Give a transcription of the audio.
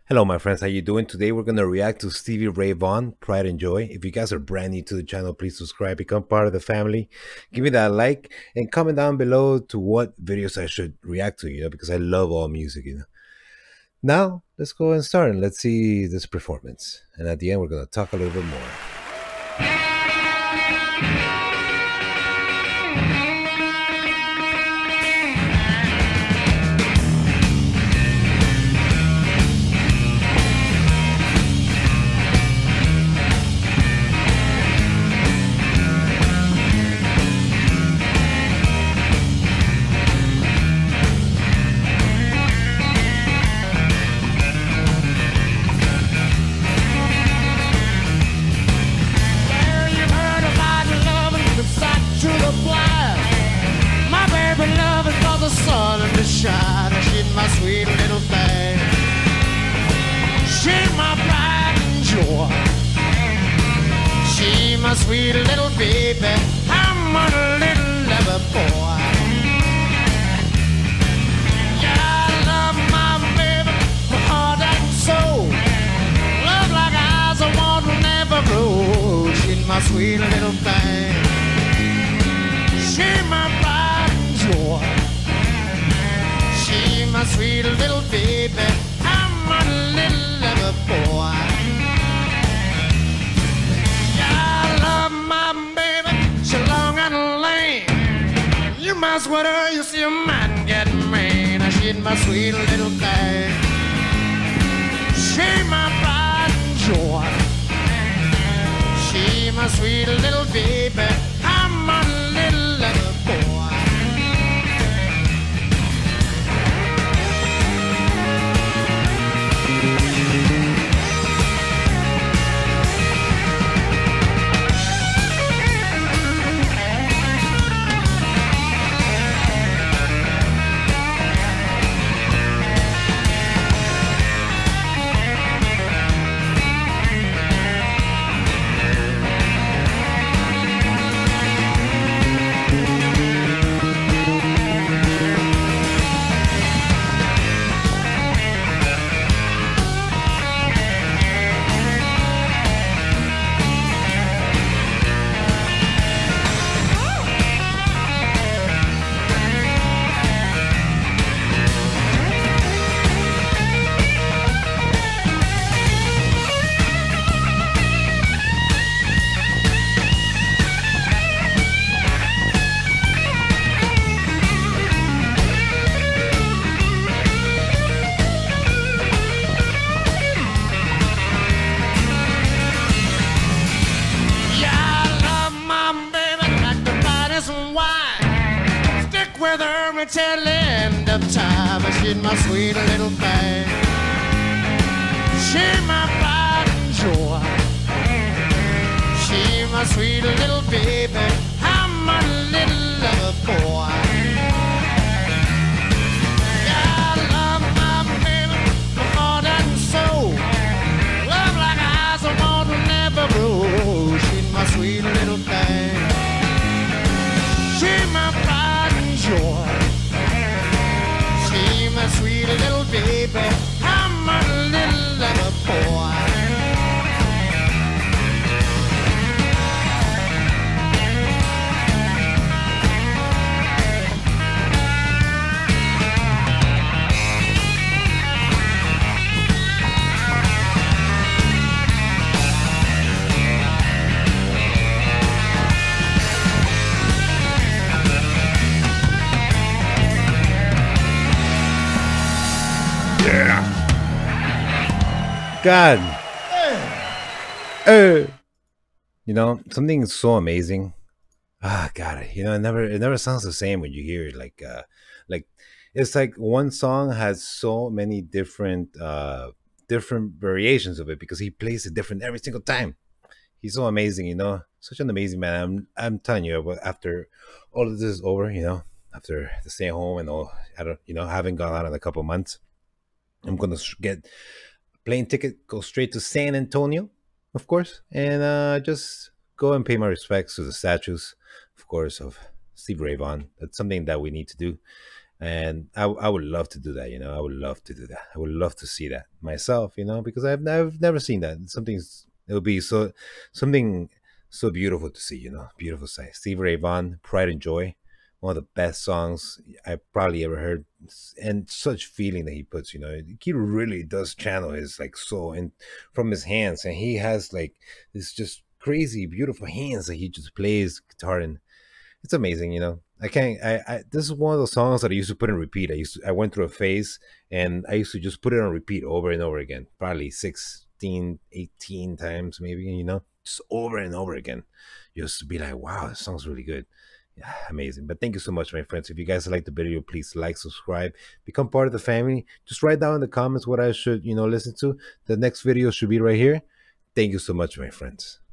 Hello, my friends. How you doing? Today we're gonna react to Stevie Ray Vaughan, Pride and Joy. If you guys are brand new to the channel, please subscribe, become part of the family. Give me that like and comment down below to what videos I should react to. Because I love all music. Now let's go and start and let's see this performance. And at the end, we're gonna talk a little bit more. Well, you've heard about loving from sight to the blind. My baby love is for the sun and the shine. She's my sweet little thing. She's my pride and joy. She's my sweet little baby. I'm a little lover boy. Yeah, I love my baby for heart and soul. Love like eyes, I want to never grow. She's my sweet little thing. She's my pride and joy. She's my sweet little baby. I'm a little lover boy. Yeah, I love my baby. She's long and lame. You mess with her, you see a man get mean. She's my sweet little thing. She's my pride and joy. She's my sweet little baby. I'm a little little boy. Yeah, I love my baby like the finest wine. Stick with her until the end of time. She's my sweet little thing. She's my pride and joy. She's my sweet little baby. I'm a little lover boy. Yeah, I love my baby for heart and soul. Love like eyes, I want to never grow. She's my sweet little thing. She's my pride and joy. She's my sweet little baby. I'm a little lover boy. God, something so amazing. God, it never sounds the same when you hear it. Like it's like one song has so many different variations of it because he plays it different every single time. He's so amazing. Such an amazing man. I'm telling you, but after all of this is over, after the stay at home and all, I don't, haven't gone out in a couple months. I'm gonna get plane ticket, go straight to San Antonio, of course, and just go and pay my respects to the statues, of course, of Steve Ray Vaughan. That's something that we need to do. And I would love to do that. I would love to do that. I would love to see that myself. Because I've never seen that. It would be something so beautiful to see. Beautiful sight. Stevie Ray Vaughan, Pride and Joy, one of the best songs I probably ever heard, and such feeling that he puts. He really does channel his like soul and from his hands, and he has like this just crazy beautiful hands that he just plays guitar in. It's amazing. I can't. This is one of those songs that I used to put in repeat. I went through a phase, and I used to just put it on repeat over and over again, probably 16, 18 times, maybe. Just over and over again, just to be like, wow, this song's really good. Yeah, amazing. But thank you so much, my friends. If you guys like the video, please like, subscribe, become part of the family. Just write down in the comments what I should, listen to. The next video should be right here. Thank you so much, my friends.